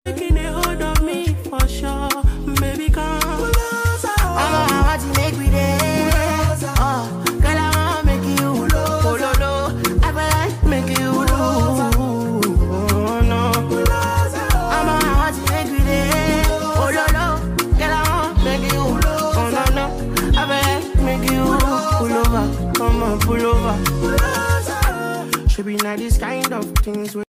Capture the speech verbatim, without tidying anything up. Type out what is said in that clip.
Taking a hold of me for sure, baby come. I want to make me there. Oh, girl, I want to make you low, low, low. I want to make you low. Oh no, I want to make me there. Oh no, no, girl, I want to make you low. Oh no, no, I want to make you pull over, come on, pull over. Should be not this kind of things.